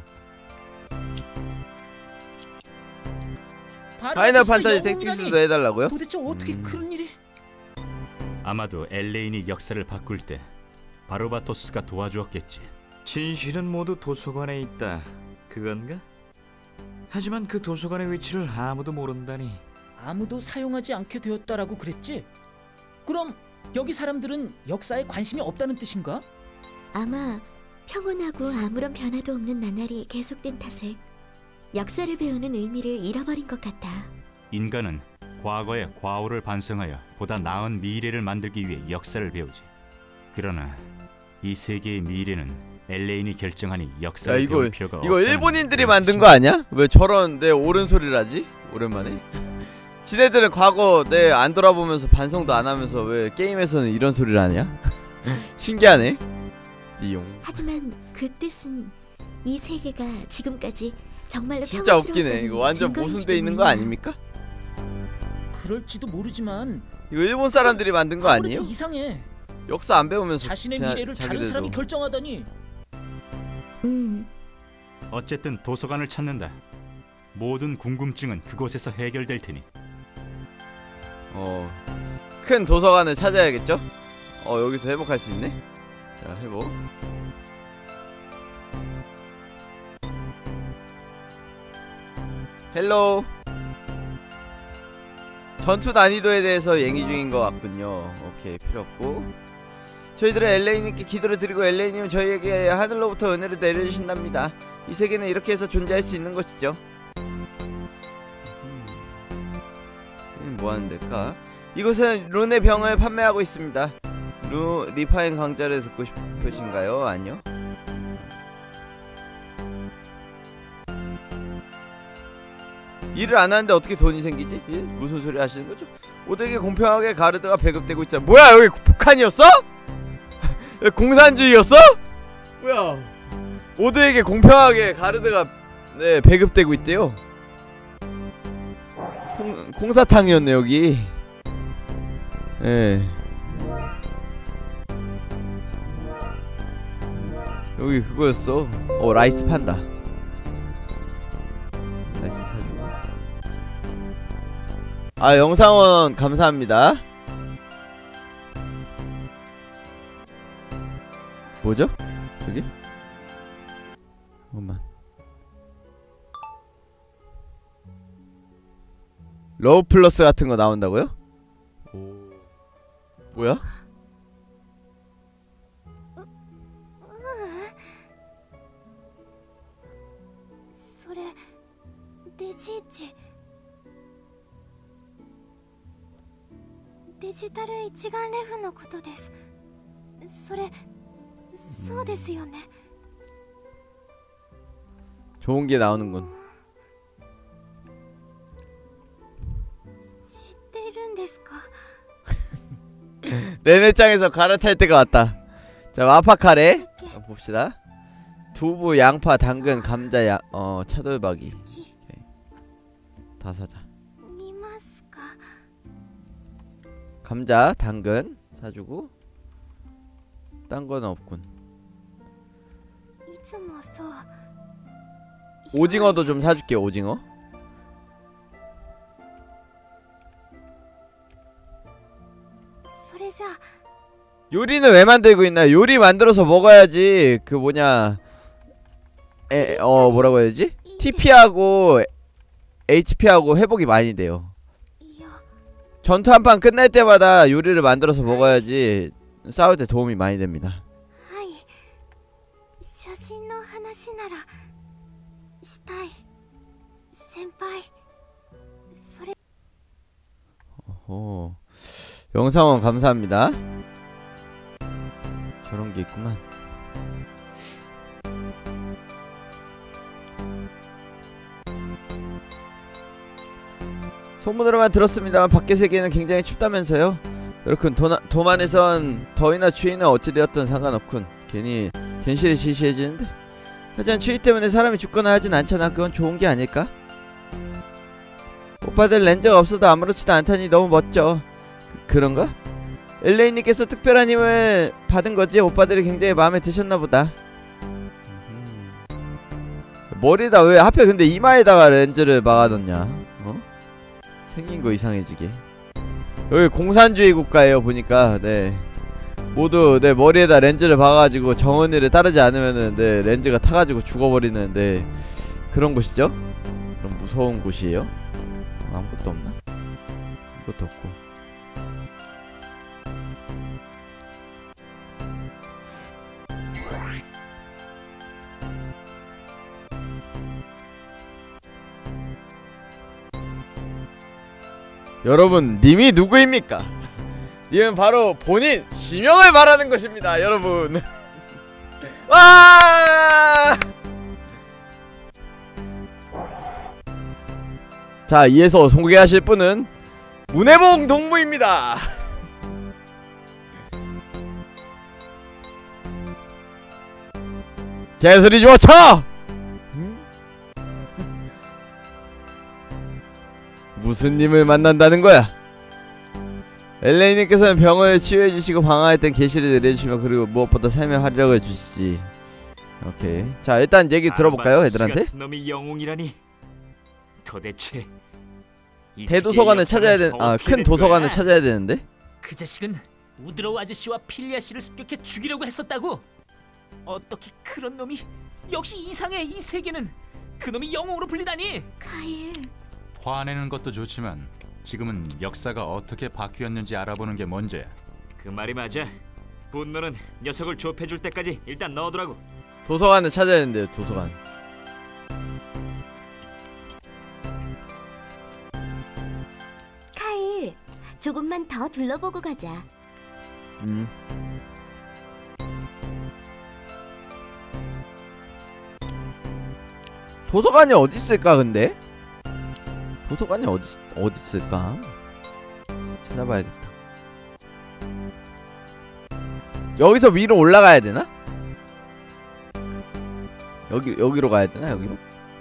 파이널 판타지 택티스도 해달라고요? 도대체 어떻게 그런 일이? 아마도 엘레인이 역사를 바꿀 때 바르바토스가 도와주었겠지. 진실은 모두 도서관에 있다. 그건가? 하지만 그 도서관의 위치를 아무도 모른다니. 아무도 사용하지 않게 되었다라고 그랬지? 그럼 여기 사람들은 역사에 관심이 없다는 뜻인가? 아마 평온하고 아무런 변화도 없는 나날이 계속된 탓에 역사를 배우는 의미를 잃어버린 것 같아. 인간은 과거의 과오를 반성하여 보다 나은 미래를 만들기 위해 역사를 배우지. 그러나 이 세계의 미래는 엘레인이 결정하니 역사를 야, 배울 필요가 없다. 이거 일본인들이 만든 거 아니야? 왜 저런 내 옳은 소리를 하지? 오랜만에. 지네들은 과거 안 돌아보면서 반성도 안 하면서 왜 게임에서는 이런 소리를 하냐? 신기하네. 이용. 하지만 그 뜻은 이 세계가 지금까지 정말로 진짜 웃기네. 이거 완전 모순돼 있는 거 아닙니까? 그럴지도 모르지만 이거 일본 사람들이 만든 거 아무래도 아니에요? 이상해. 역사 안 배우면서 자신의 미래를 다른 사람이 결정하다니. 어쨌든 도서관을 찾는다. 모든 궁금증은 그곳에서 해결될 테니. 큰 도서관을 찾아야겠죠? 여기서 회복할 수 있네? 자, 회복. 헬로우. 전투 난이도에 대해서 얘기 중인 것 같군요. 오케이, 필요 없고. 저희들은 엘레이님께 기도를 드리고 엘레이님은 저희에게 하늘로부터 은혜를 내려주신답니다. 이 세계는 이렇게 해서 존재할 수 있는 것이죠. 뭐하는 데일까? 이곳은 룬의 병을 판매하고 있습니다. 리파인 강좌를 듣고 싶으신가요? 아니요. 일을 안 하는데 어떻게 돈이 생기지? 예? 무슨 소리 하시는 거죠? 모두에게 공평하게 가르드가 배급되고 있잖아. 뭐야, 여기 북한이었어? 공산주의였어? 뭐야? 모두에게 공평하게 가르드가 배급되고 있대요. 콩사탕이었네 여기. 예. 여기 그거였어. 라이스 판다. 라이스 사주고. 영상원 감사합니다. 뭐죠? 저기? 잠깐만. 로우 플러스 같은 거 나온다고요? 오. 뭐야? それデジイチデジタル一眼レフのことです。それそうですよね。 좋은 게 나오는군. 知ってるんですか？ 내내장에서 갈아탈 때가 왔다. 자, 마파카레 봅시다. 두부, 양파, 당근, 감자, 차돌박이. 오케이. 다 사자. 見ますか？ 감자, 당근 사주고. 딴 건 없군. いつもそう。 오징어도 좀 사줄게. 오징어. 요리는 왜 만들고 있나? 요리 만들어서 먹어야지. 그 뭐냐, 뭐라고 해야지? TP하고 HP하고 회복이 많이 돼요. 전투 한 판 끝날 때마다 요리를 만들어서 먹어야지 싸울 때 도움이 많이 됩니다. 오, 영상원 감사합니다. 저런 게 있구만. 소문으로만 들었습니다만 밖의 세계는 굉장히 춥다면서요? 그렇군. 도만에선 더위나 추위는 어찌되었든 상관없군. 괜히 괜시리 시시해지는데. 하지만 추위 때문에 사람이 죽거나 하진 않잖아. 그건 좋은 게 아닐까? 오빠들 렌즈가 없어도 아무렇지도 않다니 너무 멋져. 그런가? 엘레이님께서 특별한 힘을 받은 거지. 오빠들이 굉장히 마음에 드셨나보다. 머리에다 왜 하필 근데 이마에다가 렌즈를 막아뒀냐? 어? 생긴거 이상해지게. 여기 공산주의 국가예요 보니까. 네, 모두 내 머리에다 렌즈를 박아가지고 정언니를 따르지 않으면은 네, 렌즈가 타가지고 죽어버리는 네, 그런 곳이죠? 그럼 무서운 곳이에요? 아무것도 없나? 이것도 없고. 여러분, 님이 누구입니까? 님은 바로 본인 지명을 말하는 것입니다, 여러분. 와! 자, 이에서 소개하실 분은 문해봉 동무입니다. 개소리 좀 쳐! 무슨 님을 만난다는 거야? 엘레이님께서는 병을 치유해주시고 방황할 땐 계시를 내려주시며 그리고 무엇보다 삶의 활력을 주시지. 오케이. 자, 일단 얘기 들어볼까요, 애들한테? 놈이 영웅이라니. 도대체 대도서관을 찾아야 되는, 큰 도서관을 찾아야 되는데? 그 자식은 우드로우 아저씨와 필리아 씨를 습격해 죽이려고 했었다고. 어떻게 그런 놈이, 역시 이상해. 이 세계는 그놈이 영웅으로 불리다니. 카일, 화내는 것도 좋지만 지금은 역사가 어떻게 바뀌었는지 알아보는 게 먼저야. 그 말이 맞아. 분노는 녀석을 좁혀줄 때까지 일단 넣어두라고. 도서관을 찾아야 되는데요, 도서관. 카일, 조금만 더 둘러보고 가자. 도서관이 어디 있을까 근데? 도서관이 어디 있을까? 찾아봐야겠다. 여기서 위로 올라가야 되나? 여기로 가야 되나? 여기로?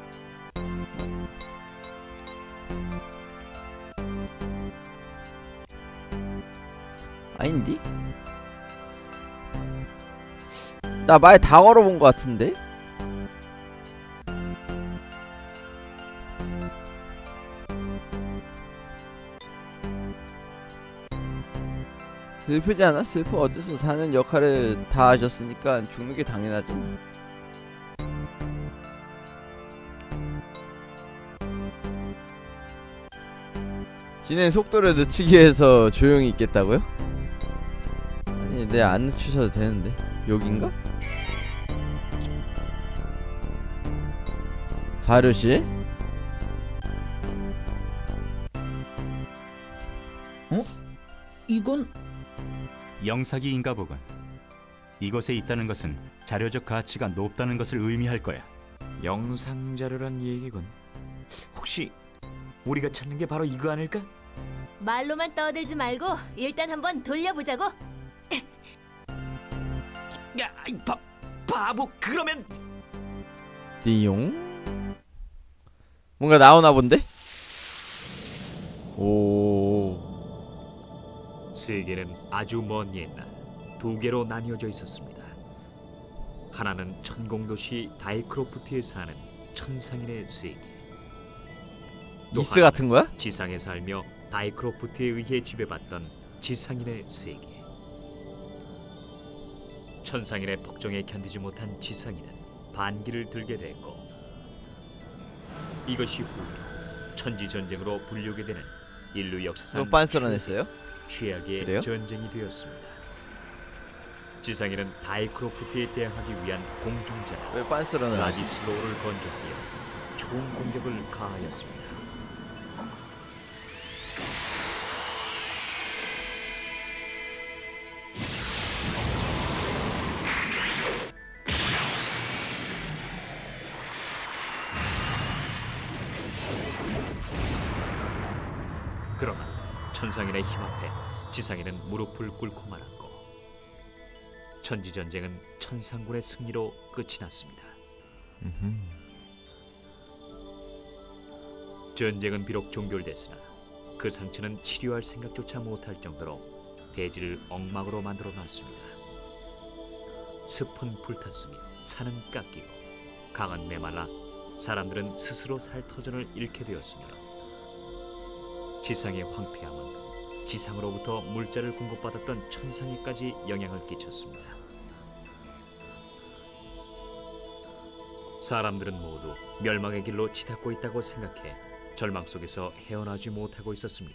아닌디? 나 말 다 걸어본 것 같은데? 슬프지 않아? 슬퍼. 어째서 사는 역할을 다 하셨으니까 죽는 게 당연하지. 진행 속도를 늦추기 위해서 조용히 있겠다고요? 아니, 네, 안 늦추셔도 되는데. 여긴가? 자료실? 이건 영사기인가 보군. 이곳에 있다는 것은 자료적 가치가 높다는 것을 의미할 거야. 영상 자료란 얘기군. 혹시 우리가 찾는 게 바로 이거 아닐까? 말로만 떠들지 말고 일단 한번 돌려보자고. 야, 이 바보. 그러면 띠용? 뭔가 나오나 본데? 오. 세계는 아주 먼 옛날 두 개로 나뉘어져 있었습니다. 하나는 천공도시 다이크로프트에 사는 천상인의 세계. 또 이스 같은 거야? 지상에 살며 다이크로프트에 의해 지배받던 지상인의 세계. 천상인의 폭정에 견디지 못한 지상인은 반기를 들게 됐고, 이것이 후 천지전쟁으로 불리우게 되는 인류 역사상 또 빤스런했어요? 최악의 그래요? 전쟁이 되었습니다. 지상인은 다이크로프트에 대항하기 위한 공중전에 왜 빤스런을 하지? 라디슬로우를 건조하여 총 공격을 가하였습니다. 그러나 천상인의 힘 앞에 지상인은 무릎을 꿇고 말았고, 천지전쟁은 천상군의 승리로 끝이 났습니다. 전쟁은 비록 종결됐으나 그 상처는 치료할 생각조차 못할 정도로 대지를 엉망으로 만들어 놨습니다. 숲은 불탔으며 산은 깎이고 강은 메말라 사람들은 스스로 살 터전을 잃게 되었으며, 지상의 황폐함은 지상으로부터 물자를 공급받았던 천상에까지 영향을 끼쳤습니다. 사람들은 모두 멸망의 길로 치닫고 있다고 생각해 절망 속에서 헤어나지 못하고 있었습니다.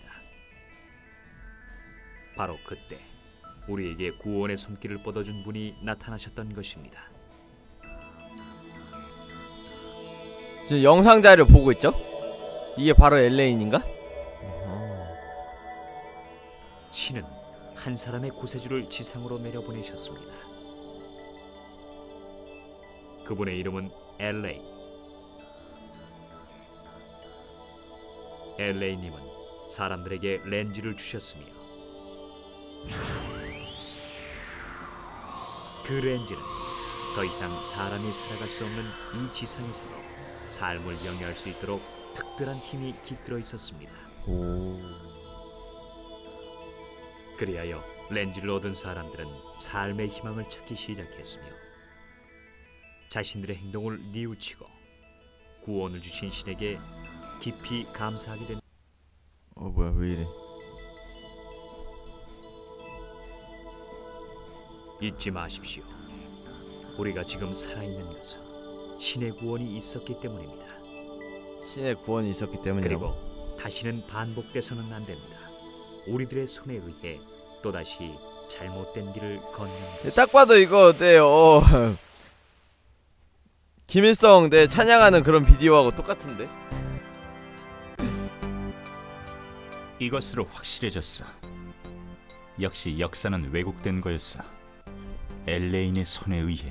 바로 그때 우리에게 구원의 손길을 뻗어준 분이 나타나셨던 것입니다. 지금 영상 자료 보고 있죠? 이게 바로 엘레인인가? 신은 한 사람의 구세주를 지상으로 내려보내셨습니다. 그분의 이름은 엘레인. 엘레인님은 사람들에게 렌즈를 주셨으며, 그 렌즈는 더 이상 사람이 살아갈 수 없는 이 지상에서도 삶을 영위할 수 있도록 특별한 힘이 깃들어 있었습니다. 오. 그리하여 렌즈를 얻은 사람들은 삶의 희망을 찾기 시작했으며, 자신들의 행동을 뉘우치고 구원을 주신 신에게 깊이 감사하게 된. 뭐야, 왜 이래? 잊지 마십시오. 우리가 지금 살아있는 것은 신의 구원이 있었기 때문입니다. 신의 구원이 있었기 때문이라고. 그리고 다시는 반복돼서는 안 됩니다. 우리들의 손에 의해 또다시 잘못된 길을 걷는 것. 딱 봐도 이거 김일성 찬양하는 그런 비디오하고 똑같은데? 이것으로 확실해졌어. 역시 역사는 왜곡된 거였어. 엘레인의 손에 의해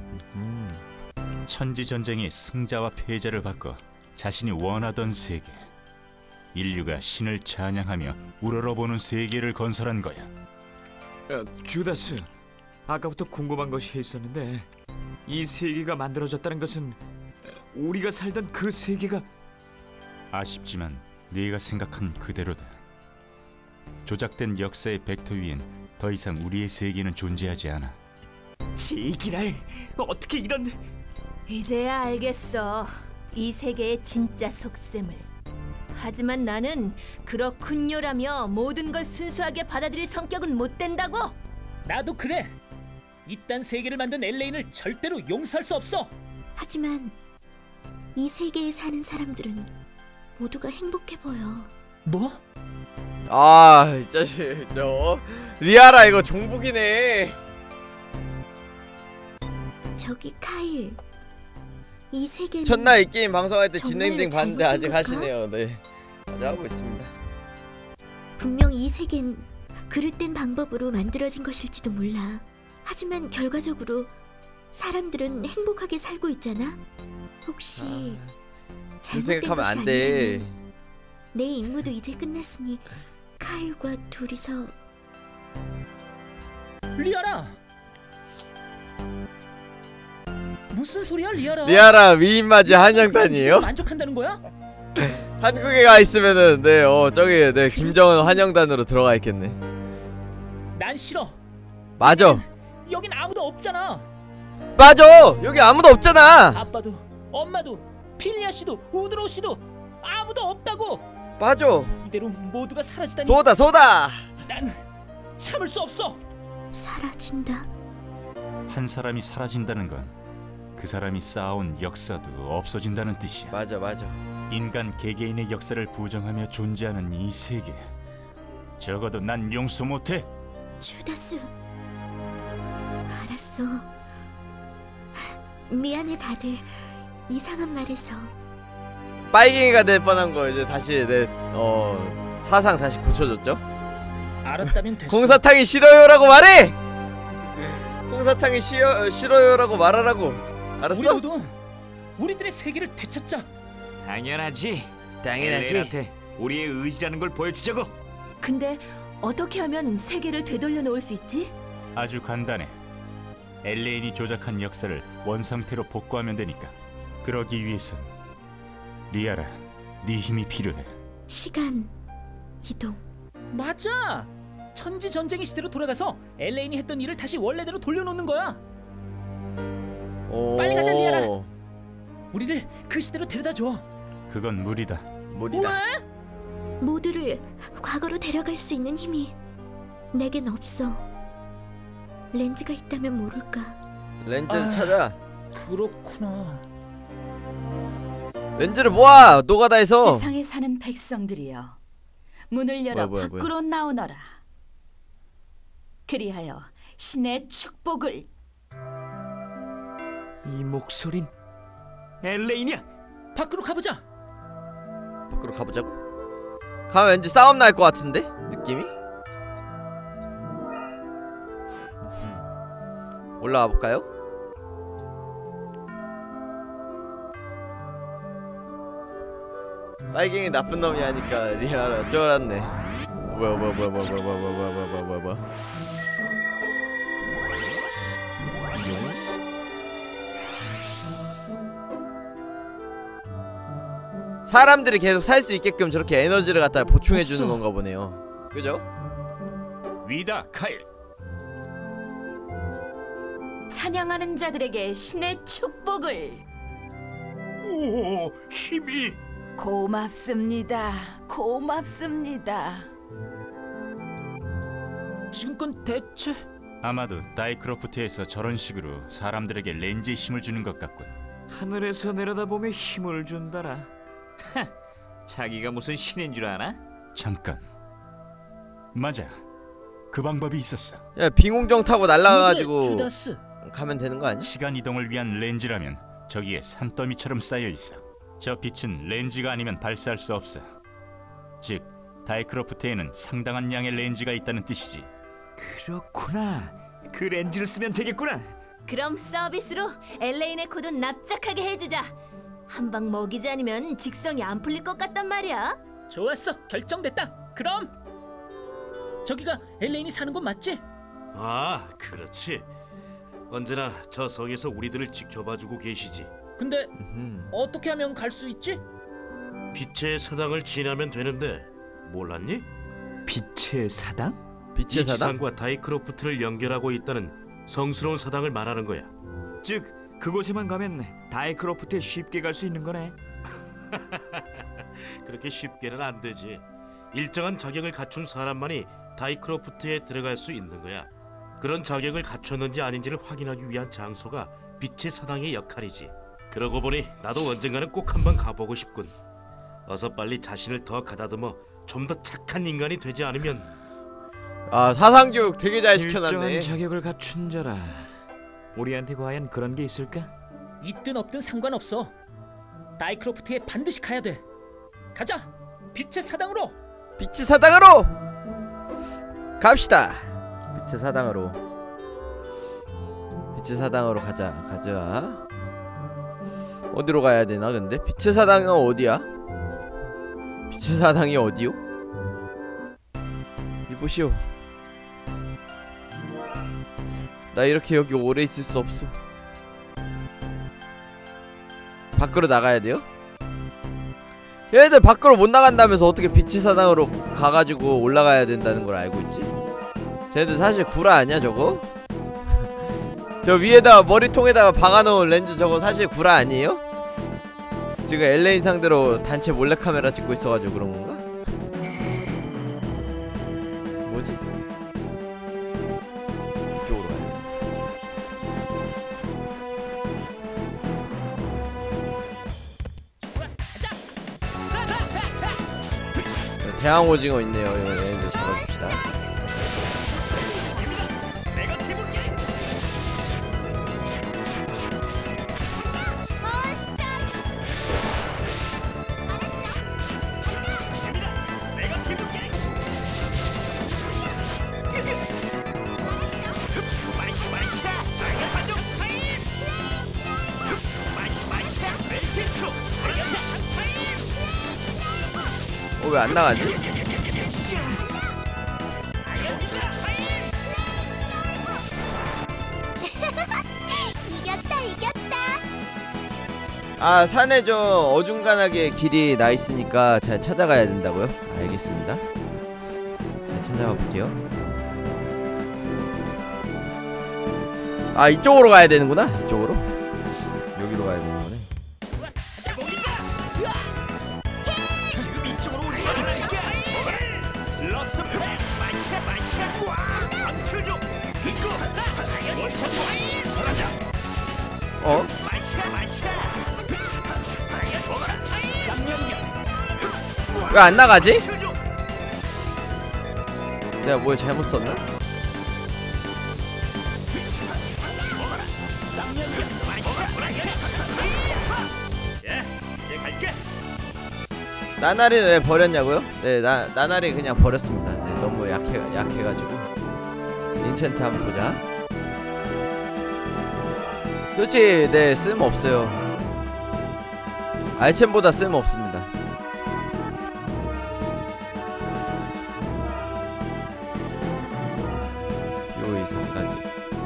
천지전쟁의 승자와 패자를 바꿔 자신이 원하던 세계, 인류가 신을 찬양하며 우러러보는 세계를 건설한 거야. 주다스, 아까부터 궁금한 것이 있었는데, 이 세계가 만들어졌다는 것은 우리가 살던 그 세계가... 아쉽지만 네가 생각한 그대로다. 조작된 역사의 벡터 위엔 더 이상 우리의 세계는 존재하지 않아. 제기랄, 어떻게 이런... 이제야 알겠어. 이 세계의 진짜 속셈을. 하지만 나는 그렇군요라며 모든 걸 순수하게 받아들일 성격은 못 된다고. 나도 그래. 이딴 세계를 만든 엘레인을 절대로 용서할 수 없어. 하지만 이 세계에 사는 사람들은 모두가 행복해 보여. 뭐? 아, 이 자식 저 리아라 이거 종북이네. 저기 카일. 이 세계는 첫날 이 게임 방송할 때 정말 진행등 봤는데 아직 잘못된 하시네요. 네, 아직 하고 있습니다. 분명 이 세계는 그릇된 방법으로 만들어진 것일지도 몰라. 하지만 결과적으로 사람들은 행복하게 살고 있잖아. 혹시 그 잘못된 생각하면 것이 안 돼. 아니라면 내 임무도 이제 끝났으니 카일과 둘이서 리아라. 무슨 소리야, 리아라? 리아라 위인맞이 한영단이에요? 만족한다는 거야? 한국에 가 있으면은 네, 저기 네 김정은 한영단으로 들어가 있겠네. 난 싫어. 맞아. 여긴 아무도 없잖아. 맞아. 여기 아무도 없잖아. 아빠도, 엄마도, 필리아 씨도, 우드로우 씨도 아무도 없다고. 맞아. 이대로 모두가 사라지다니. 소다. 난 참을 수 없어. 사라진다. 한 사람이 사라진다는 건 그 사람이 쌓아온 역사도 없어진다는 뜻이야. 맞아. 인간 개개인의 역사를 부정하며 존재하는 이 세계, 적어도 난 용서 못해. 주다스. 알았어. 미안해 다들. 이상한 말해서. 빨갱이가 될 뻔한 거 이제 다시 내 사상 다시 고쳐줬죠. 알았다면 됐어. 공사탕이 싫어요라고 말해. 공사탕이 싫어요라고 말하라고. 우리 알았어? 모두 우리들의 세계를 되찾자. 당연하지. 당연하지. 엘레인한테 우리의 의지라는 걸 보여주자고. 근데 어떻게 하면 세계를 되돌려 놓을 수 있지? 아주 간단해. 엘레인이 조작한 역사를 원상태로 복구하면 되니까. 그러기 위해선 리아라, 네 힘이 필요해. 시간 이동. 맞아. 천지 전쟁의 시대로 돌아가서 엘레인이 했던 일을 다시 원래대로 돌려놓는 거야. 빨리 가자, 리아라. 우리를 그 시대로 데려다 줘. 그건 무리다. 무리다. 모두를 과거로 데려갈 수 있는 힘이 내겐 없어. 렌즈가 있다면 모를까. 렌즈를 찾아. 그렇구나. 렌즈를 모아. 노가다에서. 세상에 사는 백성들이여, 문을 열어 뭐야. 밖으로 나오너라. 그리하여 신의 축복을. 이 목소린 엘레인이야. 밖으로 가보자. 밖으로 가보자고. 가면 왠지 싸움 날 것 같은데 느낌이. 올라가 볼까요? 빨갱이 나쁜 놈이 하니까 리아라 쫄았네. 뭐야. 사람들이 계속 살 수 있게끔 저렇게 에너지를 갖다 보충해 주는 건가 보네요. 그죠? 위다 카일. 찬양하는 자들에게 신의 축복을. 오, 힘이. 고맙습니다. 지금껏 대체 아마도 다이크로프트에서 저런 식으로 사람들에게 렌즈의 힘을 주는 것 같군. 하늘에서 내려다보며 힘을 준다라. 하, 자기가 무슨 신인 줄 아나? 잠깐. 맞아. 그 방법이 있었어. 야, 빙공정 타고 날아가가지고 주다스. 가면 되는 거 아니? 시간 이동을 위한 렌즈라면 저기에 산더미처럼 쌓여 있어. 저 빛은 렌즈가 아니면 발사할 수 없어. 즉, 다이크로프트에는 상당한 양의 렌즈가 있다는 뜻이지. 그렇구나. 그 렌즈를 쓰면 되겠구나. 그럼 서비스로 엘레인의 코드 납작하게 해주자. 한 방 먹이지 않으면 직성이 안 풀릴 것 같단 말이야. 좋았어. 결정됐다. 그럼 저기가 엘레인이 사는 곳 맞지? 아, 그렇지. 언제나 저 성에서 우리들을 지켜봐주고 계시지. 근데 어떻게 하면 갈 수 있지? 빛의 사당을 지나면 되는데 몰랐니? 빛의 사당? 빛의 이 사당? 지상과 다이크로프트를 연결하고 있다는 성스러운 사당을 말하는 거야. 즉 그곳에만 가면 다이크로프트에 쉽게 갈 수 있는 거네. 그렇게 쉽게는 안 되지. 일정한 자격을 갖춘 사람만이 다이크로프트에 들어갈 수 있는 거야. 그런 자격을 갖췄는지 아닌지를 확인하기 위한 장소가 빛의 사당의 역할이지. 그러고 보니 나도 언젠가는 꼭 한번 가보고 싶군. 어서 빨리 자신을 더 가다듬어 좀 더 착한 인간이 되지 않으면. 아, 사상교육 되게 잘 시켜놨네. 일정한 자격을 갖춘 자라. 우리한테 과연 그런 게 있을까? 있든 없든 상관없어. 다이크로프트에 반드시 가야 돼. 가자. 빛의 사당으로. 빛의 사당으로 갑시다. 빛의 사당으로. 빛의 사당으로 가자. 어디로 가야 되나 근데? 빛의 사당은 어디야? 빛의 사당이 어디요? 이보시오. 나 이렇게 여기 오래 있을 수 없어. 밖으로 나가야 돼요? 얘네들 밖으로 못 나간다면서 어떻게 빛의 사당으로 가가지고 올라가야 된다는 걸 알고 있지? 쟤네들 사실 구라 아니야 저거? 저 위에다가 머리통에다가 박아놓은 렌즈 저거 사실 구라 아니에요? 지금 엘레인 상대로 단체 몰래카메라 찍고 있어가지고 그런 건가? 뭐지? 이쪽으로 가야 돼. 대왕 오징어 있네요. 이거 얘네들 잡아줍시다. 왜 안 나가지? 이겼다. 아, 산에 좀 어중간하게 길이 나 있으니까 잘 찾아가야 된다고요? 알겠습니다. 잘 찾아가 볼게요. 아, 이쪽으로 가야 되는구나. 이쪽으로. 여기로 가야 되는 거네. 어? 왜 안 나가지? 내가 뭘 잘못 썼나? 나날이는 왜 버렸냐고요? 네, 나날이 그냥 버렸습니다. 네, 너무 약해가지고. 인챈트 한번 보자. 솔직히 네, 쓸모없어요. 알챔보다 쓸모없습니다. 요 이상까지.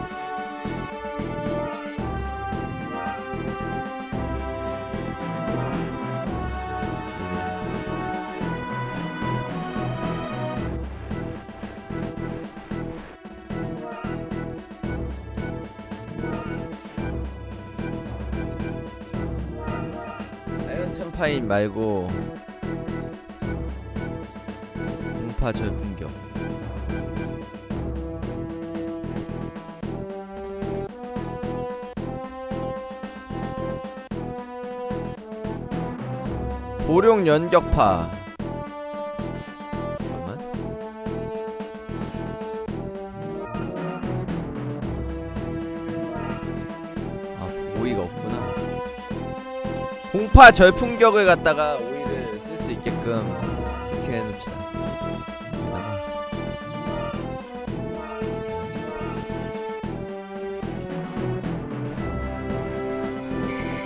파인 말고 공파 절풍격. 보룡 연격파. 잠깐만. 아, 오이가 없구나. 공파 절풍격을 갖다가 오이를 쓸 수 있게끔 세팅해 놉시다. 여기다가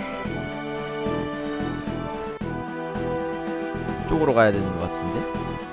이쪽으로 가야 되는 것 같은데.